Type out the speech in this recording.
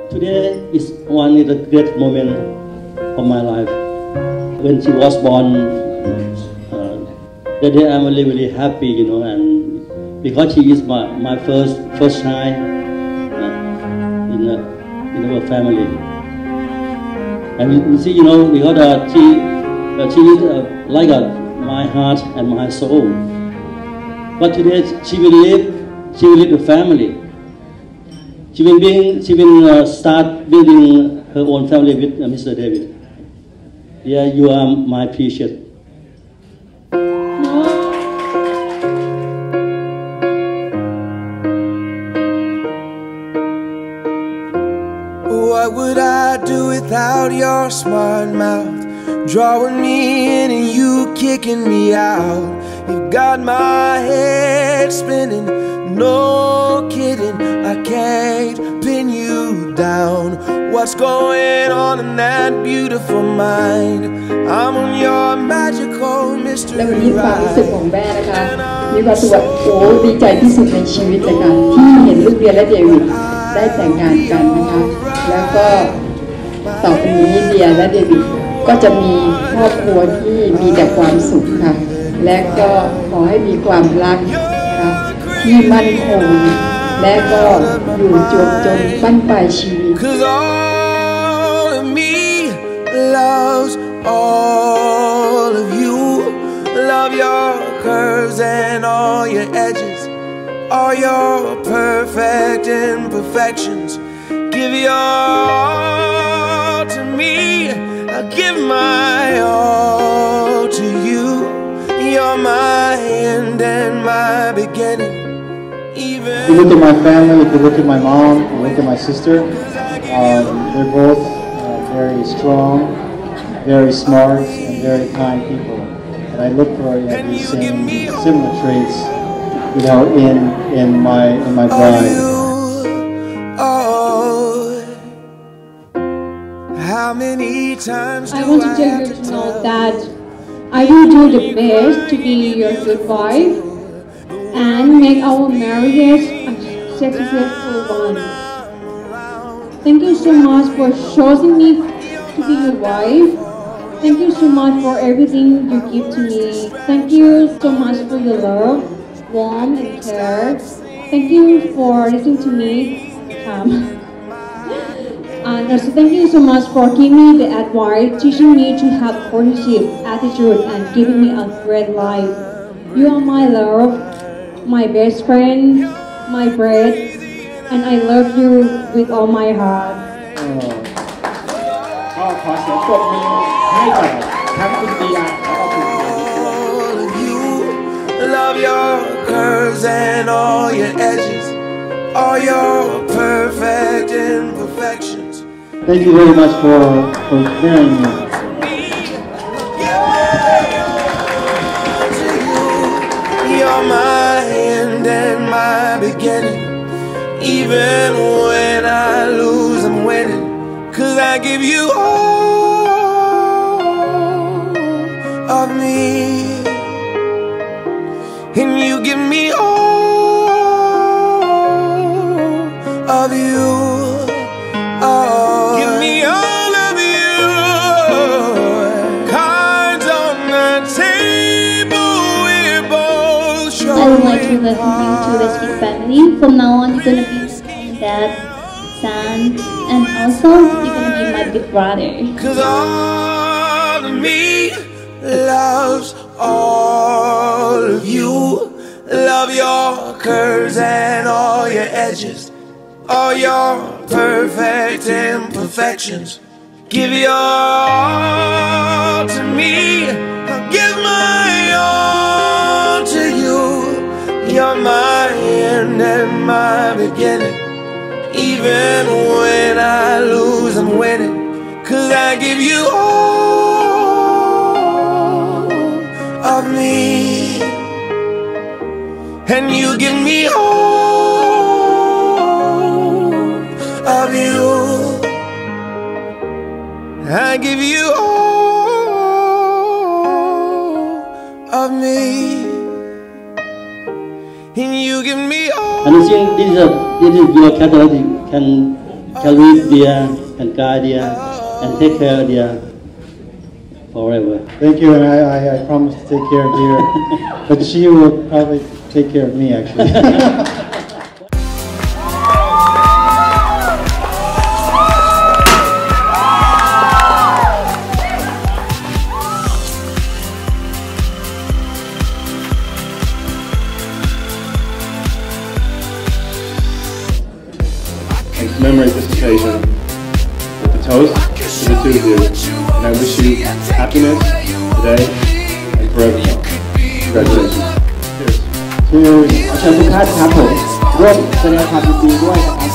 Today is one of the great moments of my life. When she was born, that day I'm really happy, and because she is my first child in our family. And you see, because she is like my heart and my soul. But today she will leave the family. She will start building her own family with Mr. David. Yeah, you are my precious. What would I do without your smart mouth? Drawing me in and you kicking me out. You got my head spinning, no kidding, I can't pin you down. What's going on in that beautiful mind? I'm on your magical mystery และวันนี้ความรู้สึกของแม่นะคะมีความรู้สึกว่าโอ้ดีใจที่สุดในชีวิตเลยค่ะที่เห็นลูกเดียและเดวิดได้แต่งงานกันนะคะแล้วก็ต่อไปนี้เดียและเดวิดก็จะมีครอบครัวที่มีแต่ความสุขค่ะและก็ขอให้มีความรักนะคะที่มั่นคงและก็อยู่จนบั้นปลายชีวิต 'Cause all of me loves all of you. Love your curves and all your edges, all your perfect imperfections. Give your all to me, I give my all to you. You're my end and my beginning. If you look at my family, if you look at my mom, if you look at my sister, they're both very strong, very smart, and very kind people. And I look for these same similar traits, in my bride. How many times I want to tell you to know that I will do the best to be your good wife and make our marriage a successful one. Thank you so much for choosing me to be your wife. Thank you so much for everything you give to me. Thank you so much for your love, warmth and care. Thank you for listening to me. And also thank you so much for giving me the advice, teaching me to have positive attitude and giving me a great life. You are my love, my best friend, my bread, and I love you with all my heart. ก็ขอเสียงปรบมือให้กับทั้งคุณเดียและก็คุณเดวิดด้วย Love your curves and all your edges, all your perfect imperfections. Thank you very much for marrying me. You're my end and my beginning. Even when I lose, I'm winning. 'Cause I give you all of me, and you give me all of you. Give me all of you. Cards on the table, we're both sure. I would like to welcome you to Westgate family. From now on, you're gonna be dad, son, and also you're gonna be my big brother. 'Cause all of me loves all of you. Love your curves and all your edges, all your perfect imperfections. Give your all to me, I'll give my all to you. You're my end and my beginning. Even when I lose, I'm winning. 'Cause I give you all of me, and you give me all of you. I give you all of me, and you give me all. And I think this is your character can can lead dear, can guide dear, and take care of dear forever. Thank you, and I promise to take care of dear, but she will probably take care of me actually. And commemorate this occasion with a toast to the two of you, and I wish you happiness today and forevermore. Congratulations. Cheers. Cheers. เชิญทุกท่านครับผมร่วมแสดงความยินดีด้วยนะครับ